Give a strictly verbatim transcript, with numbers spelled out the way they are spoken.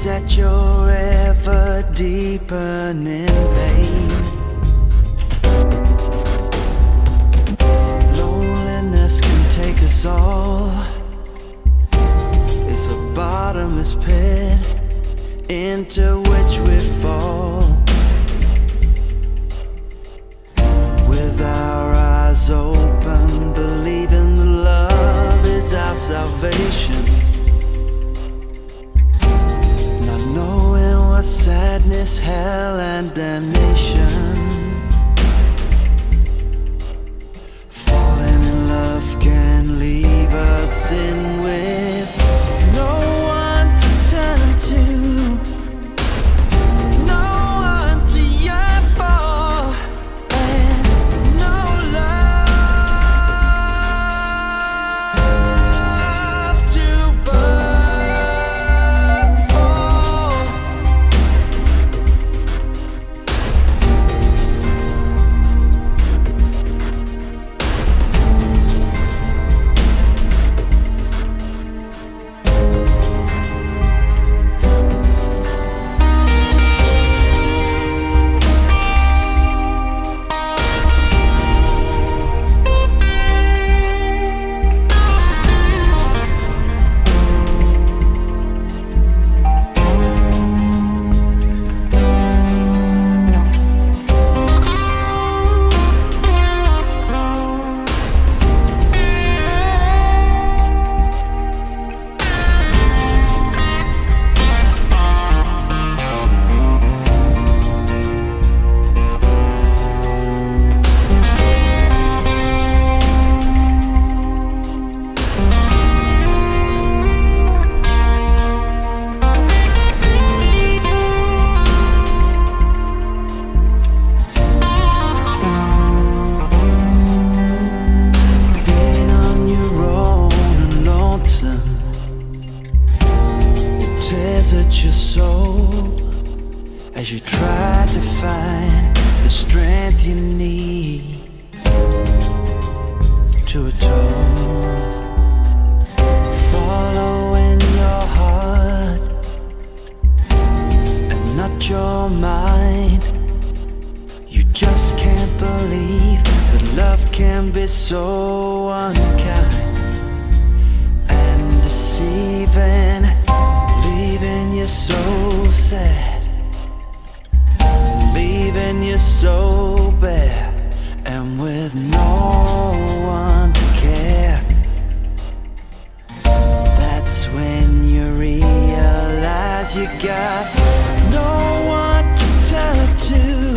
that you're ever deepening pain. Loneliness can take us all. It's a bottomless pit into which we fall. With our eyes open, believing that love is our salvation, not knowing what sadness, hell, and damnation. Falling in love can leave us in with no one to turn to. At your soul as you try to find the strength you need to atone. Following your heart and not your mind. You just can't believe that love can be so unkind and deceiving, leaving you so sad, leaving you so bare, and with no one to care. That's when you realize you got no one to turn to.